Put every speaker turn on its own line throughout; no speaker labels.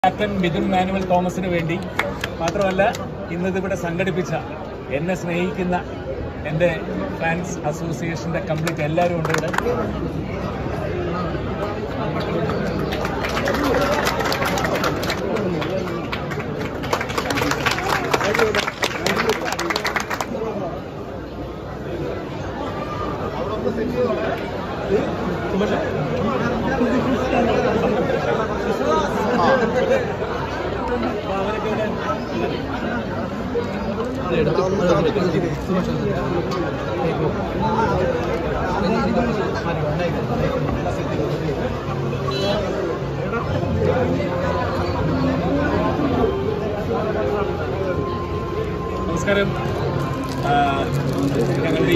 Captain Mithun manual തോമസിന് വേണ്ടി മാത്രമല്ല ഇന്നിവിടെ സംഘടിപ്പിച്ച എന്നെ സ്നേഹിക്കുന്ന എൻ്റെ ഫാൻസ് അസോസിയേഷൻ്റെ കംപ്ലീറ്റ് എല്ലാവരും ഉണ്ട് ഇവിടെ. നമസ്കാരം. ഞങ്ങളുടെ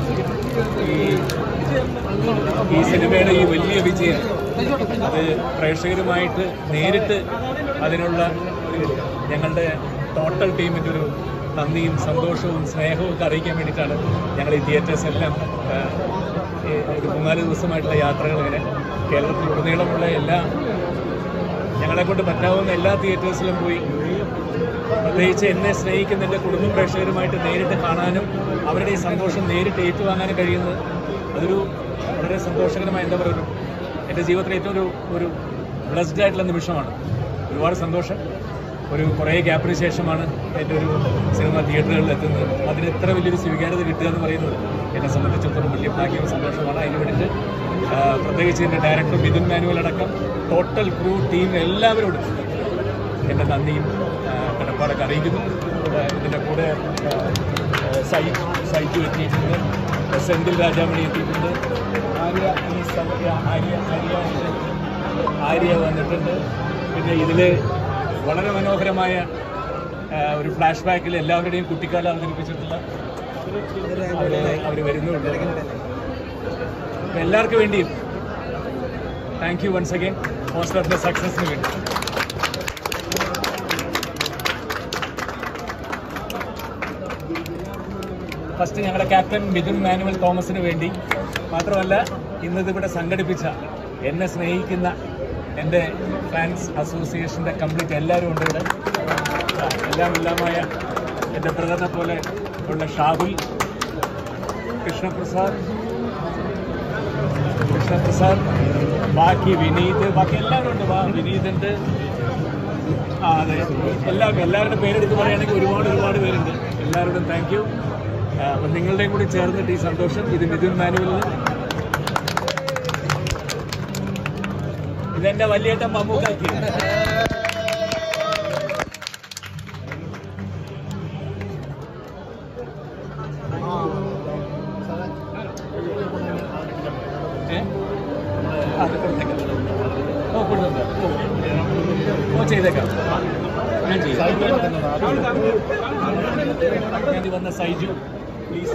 ഈ സിനിമയുടെ ഈ വലിയ വിജയം അത് പ്രേക്ഷകരുമായിട്ട് നേരിട്ട് അതിനുള്ള ഞങ്ങളുടെ ടോട്ടൽ ടീമിൻ്റെ ഒരു നന്ദിയും സന്തോഷവും സ്നേഹവും ഒക്കെ അറിയിക്കാൻ വേണ്ടിയിട്ടാണ് ഞങ്ങൾ ഈ തിയേറ്റേഴ്സ് എല്ലാം ഒരു 3-4 ദിവസമായിട്ടുള്ള യാത്രകൾ ഇങ്ങനെ കേരളത്തിലുടനീളമുള്ള എല്ലാ ഞങ്ങളെക്കൊണ്ട് പറ്റാവുന്ന എല്ലാ തിയേറ്റേഴ്സിലും പോയി പ്രത്യേകിച്ച് എന്നെ സ്നേഹിക്കുന്ന എൻ്റെ കുടുംബ പ്രേക്ഷകരുമായിട്ട് നേരിട്ട് കാണാനും അവരുടെ ഈ സന്തോഷം നേരിട്ട് ഏറ്റുവാങ്ങാനും കഴിയുന്നത് അതൊരു വളരെ സന്തോഷകരമായ എന്താ പറയുക എൻ്റെ ജീവിതത്തിലെ ഏറ്റവും ഒരു ബ്ലെസ്ഡ് ആയിട്ടുള്ള നിമിഷമാണ്. ഒരുപാട് സന്തോഷം. കുറേ ഗ്യാപ്പിന് ശേഷമാണ് എൻ്റെ ഒരു സിനിമ തിയേറ്ററുകളിൽ എത്തുന്നത്. അതിന് ഇത്ര വലിയൊരു സ്വീകാര്യത കിട്ടുക എന്ന് പറയുന്നത് എന്നെ സംബന്ധിച്ചിടത്തോളം വലിയ ഭാഗ്യവും സന്തോഷമാണ്. അതിന് വേണ്ടിയിട്ട് പ്രത്യേകിച്ച് എൻ്റെ ഡയറക്ടർ മിഥുൻ മാനുവൽ അടക്കം ടോട്ടൽ ക്രൂ ടീം എല്ലാവരോടും എൻ്റെ നന്ദിയും കടപ്പാടൊക്കെ അറിയിക്കുന്നു. ഇതിൻ്റെ കൂടെ സൈജു എത്തിയിട്ടുണ്ട്, സെന്തിൽ രാജാമണി എത്തിയിട്ടുണ്ട്, ആര്യ വന്നിട്ടുണ്ട്. പിന്നെ ഇതിൽ വളരെ മനോഹരമായ ഒരു ഫ്ലാഷ് ബാക്കിൽ എല്ലാവരുടെയും കുട്ടിക്കാലം അവതരിപ്പിച്ചിട്ടുള്ള അവർ വരുന്നുണ്ട്. അപ്പം എല്ലാവർക്കും വേണ്ടിയും താങ്ക് യു വൺസ് അഗൈൻ ഹോസ്റ്ററിൻ്റെ സക്സസിന് വേണ്ടി. ഫസ്റ്റ് ഞങ്ങളുടെ ക്യാപ്റ്റൻ മിഥുൻ മാനുവൽ തോമസിന് വേണ്ടി മാത്രമല്ല ഇന്നിവിടെ സംഘടിപ്പിച്ച എന്നെ സ്നേഹിക്കുന്ന എൻ്റെ ഫാൻസ് അസോസിയേഷൻ്റെ കംപ്ലീറ്റ് എല്ലാവരും ഉണ്ട് ഇവിടെ. എല്ലാമായ എൻ്റെ ബ്രദറിനെ പോലെ ഉള്ള ഷാഹുൽ, കൃഷ്ണപ്രസാദ്, ബാക്കി വിനീത്, ബാക്കി എല്ലാവരും ഉണ്ട്. വിനീതുണ്ട്. അതെ, എല്ലാവരുടെ പേരെടുത്ത് പറയുകയാണെങ്കിൽ ഒരുപാട് പേരുണ്ട്. എല്ലാവരോടും താങ്ക് യു. അപ്പം നിങ്ങളുടെയും കൂടി ചേർന്നിട്ട് ഈ സന്തോഷം. ഇത് മിഥുൻ മാനുവലിന്, ഇതെൻ്റെ വലിയേട്ടൻ മമ്മൂക്കാക്കി. ചെയ്തേക്കാം. ഞാൻ ചെയ്യാം. വന്ന സൈജു പ്ലീസ്.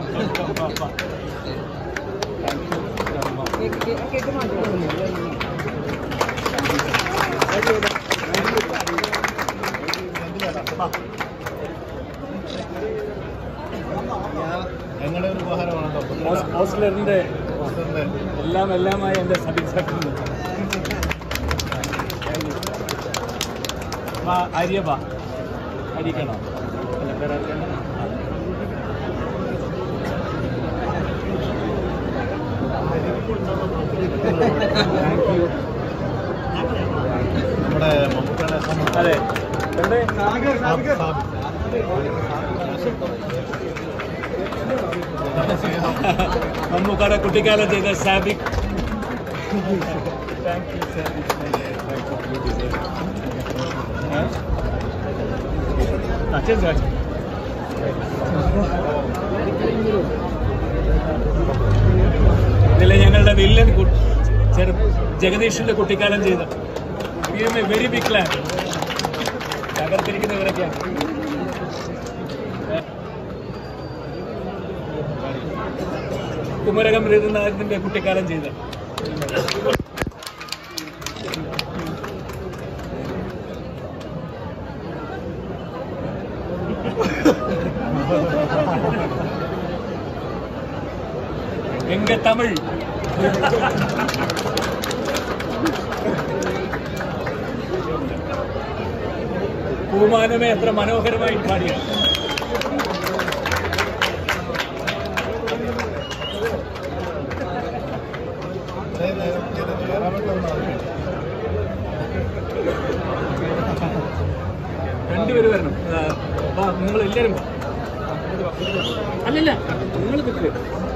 ഞങ്ങളുടെ ഒരു ഉപഹാരമാണല്ലോ
ഹോസ്റ്റലറിൻ്റെ എല്ലാമായ എൻ്റെ സബ് ഇൻസ്പെക്ടർ ആര്യ അരിക്കണോ?
നമ്മുടെ
അതെ മമ്മൂക്കാടെ കുട്ടിക്കാലം ചെയ്ത സാബിക്. Thank you Sabik. ഇതിലെ ഞങ്ങളുടെ വില്ലൻ ജഗദീഷിന്റെ കുട്ടിക്കാലം ചെയ്ത വെരി ബിഗ് ക്ലാൻ തകർത്തിരിക്കുന്നവരൊക്കെയാണ്. കുമരകം രഘുനാഥിന്റെ കുട്ടിക്കാലം ചെയ്ത எங்க தமிழ் പൂമാനമേ എത്ര മനോഹരമായി പാടിയാണ്. രണ്ടുപേര് വരണം. നിങ്ങൾ എല്ലാവരും അല്ലല്ല നിങ്ങൾ നിൽക്കുക.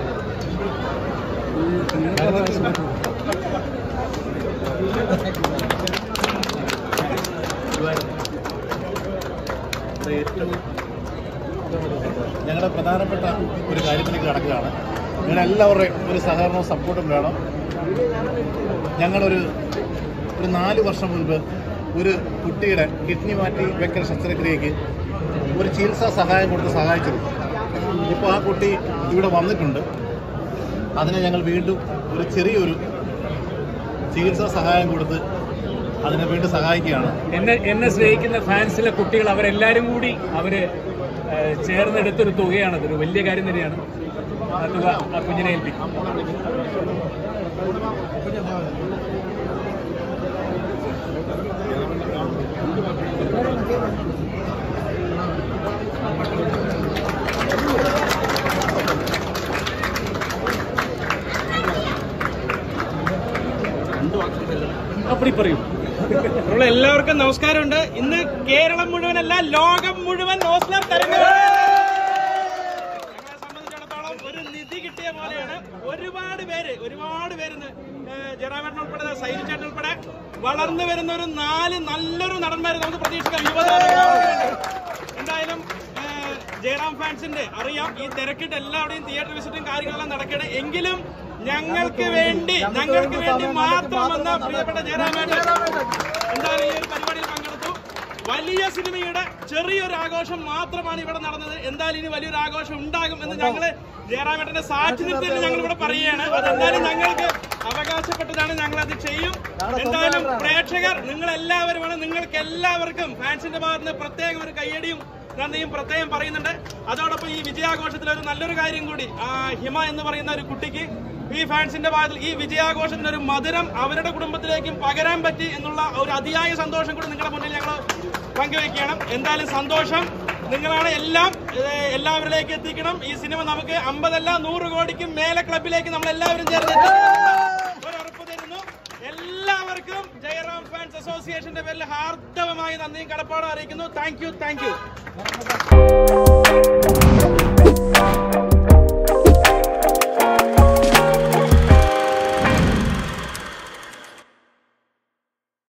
ഞങ്ങളുടെ പ്രധാനപ്പെട്ട ഒരു കാര്യത്തിലേക്ക് കടക്കുകയാണ്. നിങ്ങളുടെ എല്ലാവരുടെയും ഒരു സഹകരണവും സപ്പോർട്ടും വേണം. ഞങ്ങളൊരു 4 വർഷം മുൻപ് ഒരു കുട്ടിയുടെ കിഡ്നി മാറ്റി വെക്കൽ ശസ്ത്രക്രിയയ്ക്ക് ഒരു ചികിത്സാ സഹായം കൊടുത്ത് സഹായിച്ചിരുന്നു. ഇപ്പോൾ ആ കുട്ടി ഇവിടെ വന്നിട്ടുണ്ട്. അതിനെ ഞങ്ങൾ വീണ്ടും ഒരു ചെറിയൊരു ചികിത്സാ സഹായം കൊടുത്ത് അതിനെ വീണ്ടും സഹായിക്കുകയാണ്.
എന്നെ സ്നേഹിക്കുന്ന ഫാൻസിലെ കുട്ടികൾ അവരെല്ലാവരും കൂടി ചേർന്നെടുത്തൊരു തുകയാണ്. അതൊരു വലിയ കാര്യം തന്നെയാണ്. ആ തുക ആ കുഞ്ഞിനെ ഏൽപ്പിക്കും. അപ്പടി പറയൂ.
എല്ലാവർക്കും നമസ്കാരമുണ്ട്. ഇന്ന് കേരളം മുഴുവനല്ല, ലോകം മുഴുവൻ ഓസ്ലർ തരംഗം. ഞങ്ങളെ സംബന്ധിച്ചിടത്തോളം ഒരു നിധി കിട്ടിയ പോലെയാണ്. ഒരുപാട് പേര് ജയറാമേട്ടൻ ഉൾപ്പെടെ സൈനി ചേട്ടൻ ഉൾപ്പെടെ വളർന്നു വരുന്ന ഒരു 4 നല്ലൊരു നടന്മാരെ നമുക്ക് പ്രതീക്ഷിക്കാം. എന്തായാലും ജയറാം ഫാൻസിന്റെ അറിയാം, ഈ തിരക്കിട്ട് എല്ലാവരുടെയും തിയേറ്റർ വിസിറ്റും കാര്യങ്ങളെല്ലാം നടക്കണേ. എങ്കിലും ഞങ്ങൾക്ക് വേണ്ടി മാത്രം വന്ന പ്രിയപ്പെട്ട ജയറാമേട്ടൻ എന്തായാലും ഈ ഒരു പരിപാടിയിൽ പങ്കെടുത്തു. വലിയ സിനിമയുടെ ചെറിയൊരു ആഘോഷം മാത്രമാണ് ഇവിടെ നടന്നത്. എന്തായാലും ഇനി വലിയൊരു ആഘോഷം ഉണ്ടാകും എന്ന് ഞങ്ങള് ജയറാമേട്ടന്റെ സാക്ഷി നിർത്തി ഞങ്ങൾ ഇവിടെ പറയുകയാണ്. അതെന്തായാലും ഞങ്ങൾക്ക് അവകാശപ്പെട്ടതാണ്, ഞങ്ങൾ അത് ചെയ്യും. എന്തായാലും പ്രേക്ഷകർ നിങ്ങളെല്ലാവരുമാണ്. നിങ്ങൾക്ക് എല്ലാവർക്കും ഫാൻസിന്റെ ഭാഗത്ത് നിന്ന് പ്രത്യേകം ഒരു കയ്യടിയും നന്ദിയും പ്രത്യേകം പറയുന്നുണ്ട്. അതോടൊപ്പം ഈ വിജയാഘോഷത്തിൽ ഒരു നല്ലൊരു കാര്യം കൂടി, ഹിമ എന്ന് പറയുന്ന ഒരു കുട്ടിക്ക് ഈ ഫാൻസിന്റെ ഭാഗത്തിൽ ഈ വിജയാഘോഷത്തിന് ഒരു മധുരം അവരുടെ കുടുംബത്തിലേക്കും പകരാൻ പറ്റി എന്നുള്ള ഒരു അതിയായ സന്തോഷം കൂടി നിങ്ങളുടെ മുന്നിൽ ഞങ്ങൾ പങ്കുവെക്കണം. എന്തായാലും സന്തോഷം. നിങ്ങളാണ് എല്ലാവരിലേക്ക് എത്തിക്കണം. ഈ സിനിമ നമുക്ക് 50 അല്ല 100 കോടിക്കും മേലെ ക്ലബിലേക്ക് നമ്മൾ എല്ലാവരും ചേർന്ന് ഒരു ഉറപ്പ് തരുന്നു. എല്ലാവർക്കും ജയറാം ഫാൻസ് അസോസിയേഷന്റെ പേരിൽ ഹാർദവമായി നന്ദിയും കടപ്പാടും അറിയിക്കുന്നു. Thank U.